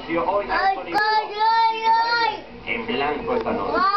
silencio, oiga el sonido. En blanco esta noche.